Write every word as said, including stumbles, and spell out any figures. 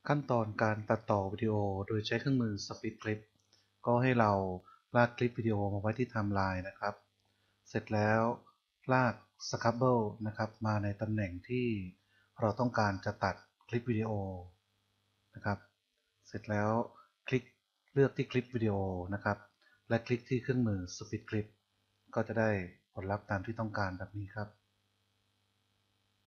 ขั้นตอนการตัดต่อวิดีโอโดยใช้เครื่องมือ Speed Clip ก็ให้เราลากคลิปวิดีโอมาไว้ที่ไทม์ไลน์นะครับเสร็จแล้วลาก Scrabble นะครับมาในตำแหน่งที่เราต้องการจะตัดคลิปวิดีโอนะครับเสร็จแล้วคลิกเลือกที่คลิปวิดีโอนะครับและคลิกที่เครื่องมือ Speed Clip ก็จะได้ผลลัพธ์ตามที่ต้องการแบบนี้ครับ